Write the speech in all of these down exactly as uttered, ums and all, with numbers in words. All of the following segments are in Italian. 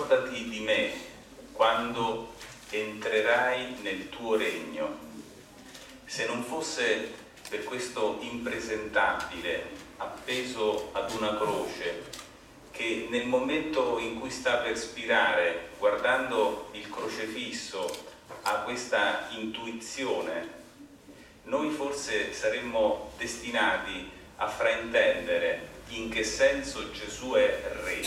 ricordati di me quando entrerai nel tuo regno. Se non fosse per questo impresentabile appeso ad una croce, che nel momento in cui sta per spirare, guardando il crocifisso, ha questa intuizione, noi forse saremmo destinati a fraintendere in che senso Gesù è re.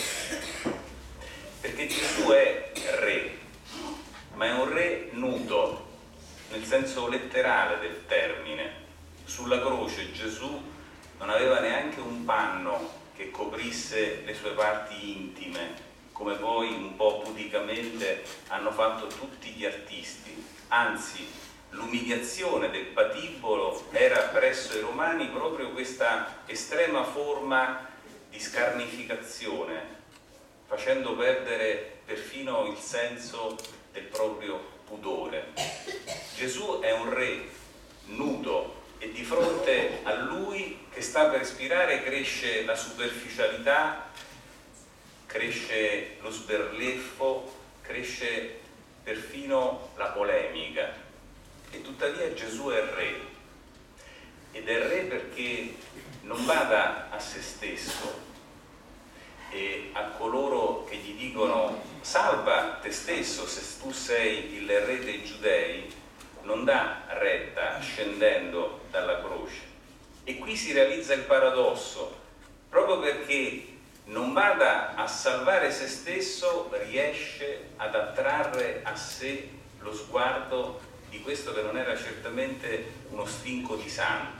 Perché Gesù è re, ma è un re nudo, nel senso letterale del termine. Sulla croce Gesù non aveva neanche un panno che coprisse le sue parti intime, come poi un po' pudicamente hanno fatto tutti gli artisti. Anzi, l'umiliazione del patibolo era presso i romani proprio questa estrema forma di scarnificazione, facendo perdere perfino il senso del proprio pudore. Gesù è un re nudo e di fronte a lui che sta per spirare cresce la superficialità, cresce lo sberleffo, cresce perfino la polemica. E tuttavia Gesù è re, ed è re perché non bada a se stesso e a coloro che gli dicono salva te stesso se tu sei il re dei giudei, non dà retta scendendo dalla croce. E qui si realizza il paradosso, proprio perché non vada a salvare se stesso, riesce ad attrarre a sé lo sguardo di questo che non era certamente uno stinco di santo.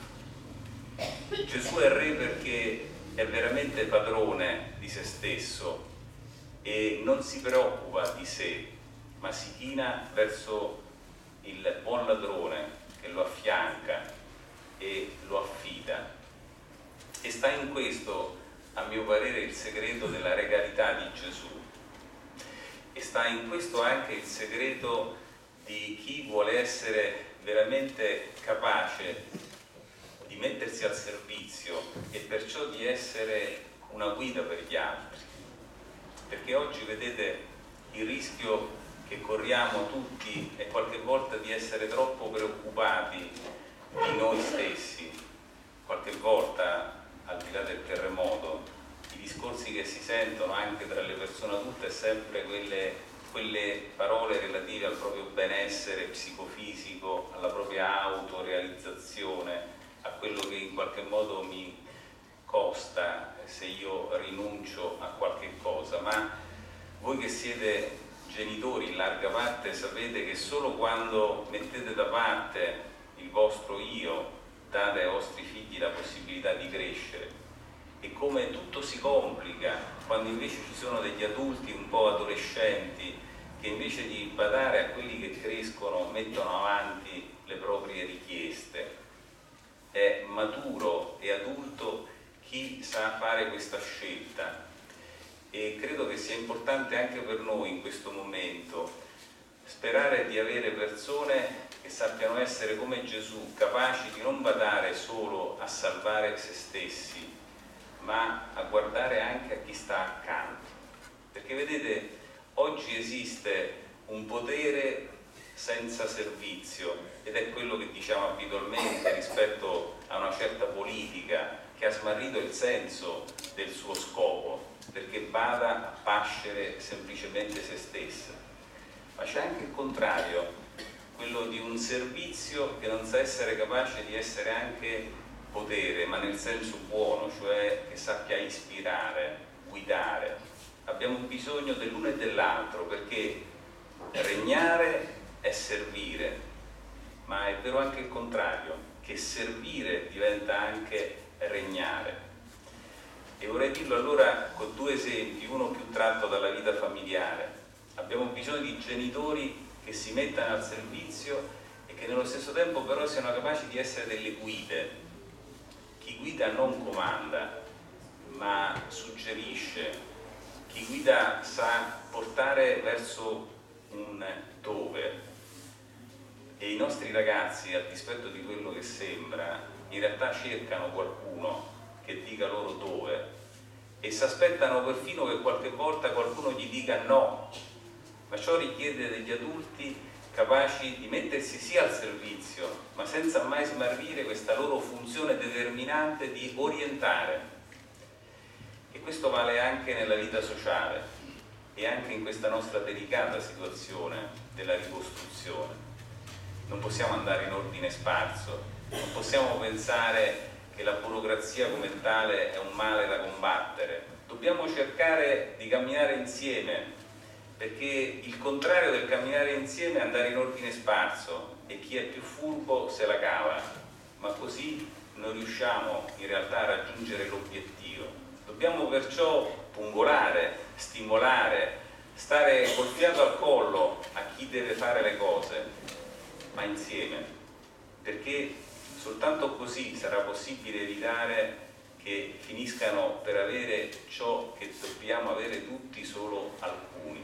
Gesù è re perché è veramente padrone di se stesso e non si preoccupa di sé, ma si china verso il buon ladrone che lo affianca e lo affida. E sta in questo, a mio parere, il segreto della regalità di Gesù, e sta in questo anche il segreto di chi vuole essere veramente capace di mettersi al servizio e perciò di essere una guida per gli altri. Perché oggi vedete il rischio che corriamo tutti è qualche volta di essere troppo preoccupati di noi stessi. Qualche volta, al di là del terremoto, i discorsi che si sentono anche tra le persone adulte è sempre quelle, quelle parole relative al proprio benessere psicofisico, alla propria autorealizzazione, a quello che in qualche modo mi costa se io rinuncio a qualche cosa. Ma voi che siete genitori in larga parte sapete che solo quando mettete da parte il vostro io date ai vostri figli la possibilità di crescere, e come tutto si complica quando invece ci sono degli adulti un po' adolescenti che invece di badare a quelli che crescono mettono avanti le proprie richieste. È maturo e adulto chi sa fare questa scelta. E credo che sia importante anche per noi in questo momento sperare di avere persone che sappiano essere come Gesù, capaci di non badare solo a salvare se stessi, ma a guardare anche a chi sta accanto. Perché vedete, oggi esiste un potere senza servizio, ed è quello che diciamo abitualmente rispetto a una certa politica che ha smarrito il senso del suo scopo, perché bada a pascere semplicemente se stessa. Ma c'è anche il contrario, quello di un servizio che non sa essere capace di essere anche potere, ma nel senso buono, cioè che sappia ispirare, guidare. Abbiamo bisogno dell'uno e dell'altro, perché regnare è servire, ma è vero anche il contrario, che servire diventa anche regnare. E vorrei dirlo allora con due esempi, uno più tratto dalla vita familiare. Abbiamo bisogno di genitori che si mettano al servizio e che nello stesso tempo però siano capaci di essere delle guide. Chi guida non comanda, ma suggerisce. Chi guida sa portare verso un dove. E i nostri ragazzi, a dispetto di quello che sembra, in realtà cercano qualcuno che dica loro dove, e si aspettano perfino che qualche volta qualcuno gli dica no, ma ciò richiede degli adulti capaci di mettersi sì al servizio, ma senza mai smarrire questa loro funzione determinante di orientare. E questo vale anche nella vita sociale e anche in questa nostra delicata situazione della ricostruzione. Non possiamo andare in ordine sparso, non possiamo pensare che la burocrazia come tale è un male da combattere. Dobbiamo cercare di camminare insieme, perché il contrario del camminare insieme è andare in ordine sparso e chi è più furbo se la cava, ma così non riusciamo in realtà a raggiungere l'obiettivo. Dobbiamo perciò pungolare, stimolare, stare col fiato al collo a chi deve fare le cose, ma insieme, perché soltanto così sarà possibile evitare che finiscano per avere ciò che dobbiamo avere tutti solo alcuni.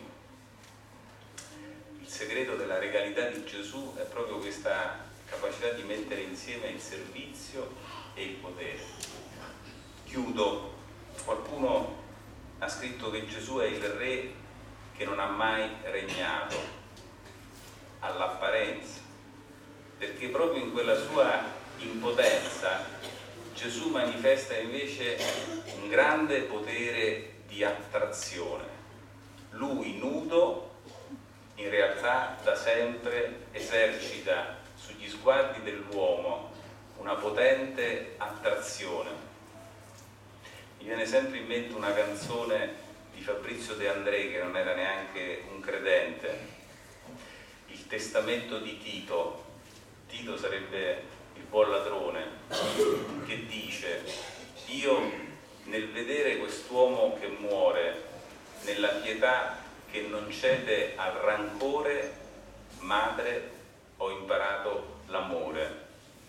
Il segreto della regalità di Gesù è proprio questa capacità di mettere insieme il servizio e il potere. Chiudo. Qualcuno ha scritto che Gesù è il re che non ha mai regnato, all'apparenza, perché proprio in quella sua impotenza Gesù manifesta invece un grande potere di attrazione. Lui, nudo, in realtà da sempre esercita sugli sguardi dell'uomo una potente attrazione. Mi viene sempre in mente una canzone di Fabrizio De André, che non era neanche un credente, Il testamento di Tito. Tito sarebbe il buon ladrone, che dice: io nel vedere quest'uomo che muore, nella pietà che non cede al rancore, madre, ho imparato l'amore.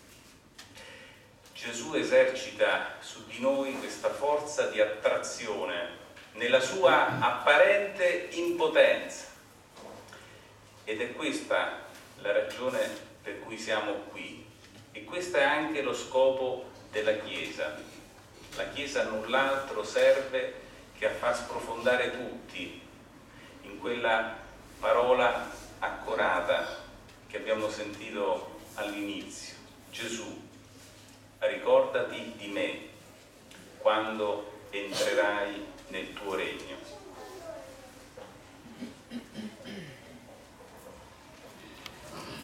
Gesù esercita su di noi questa forza di attrazione nella sua apparente impotenza, ed è questa la ragione per cui siamo qui, e questo è anche lo scopo della Chiesa. La Chiesa a null'altro serve che a far sprofondare tutti in quella parola accorata che abbiamo sentito all'inizio: Gesù, ricordati di me quando entrerai nel tuo regno.